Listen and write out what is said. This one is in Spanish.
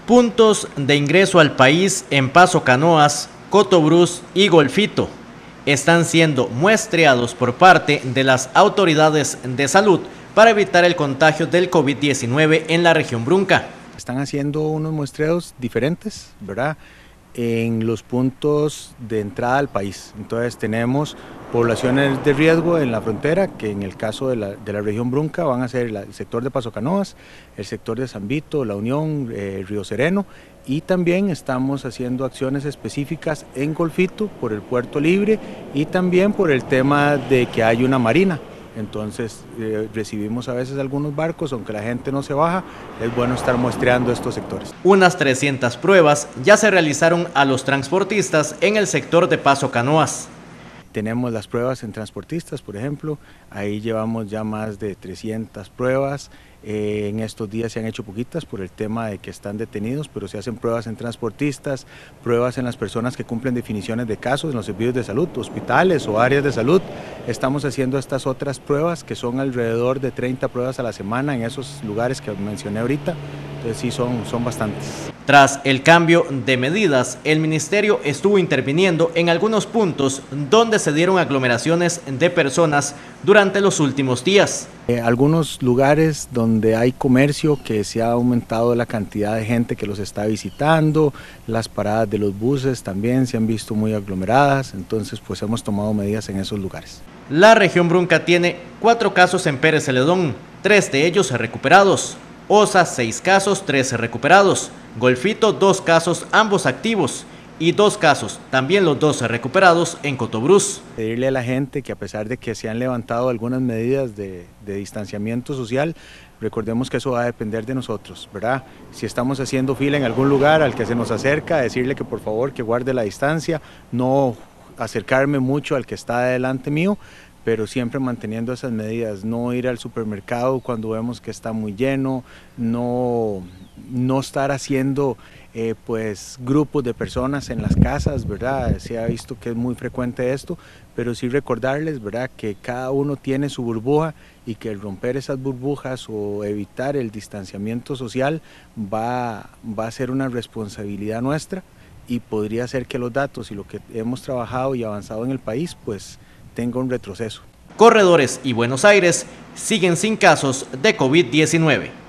Puntos de ingreso al país en Paso Canoas, Cotobruz y Golfito están siendo muestreados por parte de las autoridades de salud para evitar el contagio del COVID-19 en la región Brunca. Están haciendo unos muestreos diferentes, ¿verdad?, en los puntos de entrada al país. Entonces tenemos poblaciones de riesgo en la frontera, que en el caso de la región Brunca van a ser el sector de Paso Canoas, el sector de San Vito, La Unión, Río Sereno, y también estamos haciendo acciones específicas en Golfito por el puerto libre y también por el tema de que hay una marina. Entonces recibimos a veces algunos barcos, aunque la gente no se baja, es bueno estar muestreando estos sectores. Unas 300 pruebas ya se realizaron a los transportistas en el sector de Paso Canoas. Tenemos las pruebas en transportistas, por ejemplo, ahí llevamos ya más de 300 pruebas. En estos días se han hecho poquitas por el tema de que están detenidos, pero se hacen pruebas en transportistas, pruebas en las personas que cumplen definiciones de casos en los servicios de salud, hospitales o áreas de salud. Estamos haciendo estas otras pruebas que son alrededor de 30 pruebas a la semana en esos lugares que mencioné ahorita, entonces sí son bastantes. Tras el cambio de medidas, el ministerio estuvo interviniendo en algunos puntos donde se dieron aglomeraciones de personas durante los últimos días. Algunos lugares donde hay comercio que se ha aumentado la cantidad de gente que los está visitando, las paradas de los buses también se han visto muy aglomeradas, entonces pues hemos tomado medidas en esos lugares. La región Brunca tiene 4 casos en Pérez Celedón, 3 de ellos recuperados. Osa 6 casos, 13 recuperados. Golfito 2 casos, ambos activos. Y 2 casos, también los 12 recuperados en Cotobruz. Pedirle a la gente que a pesar de que se han levantado algunas medidas de distanciamiento social, recordemos que eso va a depender de nosotros, ¿verdad? Si estamos haciendo fila en algún lugar al que se nos acerca, decirle que por favor que guarde la distancia, no acercarme mucho al que está delante mío, pero siempre manteniendo esas medidas, no ir al supermercado cuando vemos que está muy lleno, no estar haciendo pues grupos de personas en las casas, ¿verdad? Se ha visto que es muy frecuente esto, pero sí recordarles, ¿verdad?, que cada uno tiene su burbuja y que el romper esas burbujas o evitar el distanciamiento social va a ser una responsabilidad nuestra y podría ser que los datos y lo que hemos trabajado y avanzado en el país pues tenga un retroceso. Corredores y Buenos Aires siguen sin casos de COVID-19.